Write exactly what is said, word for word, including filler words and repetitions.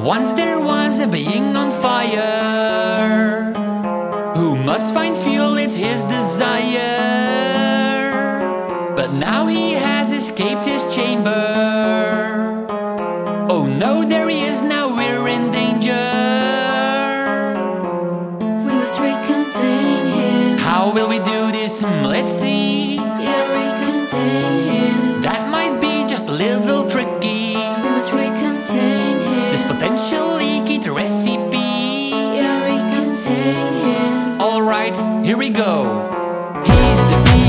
Once there was a being on fire who must find fuel, it's his desire. But now he has escaped his chamber. Oh no, there he is, now we're in danger. We must recontain him. How will we do this? Hmm, let's see. Yeah, recontain him. That might be just a little tricky. We must recontain him. This potentially keter S C P. Yeah, recontain him. Alright, here we go. He's the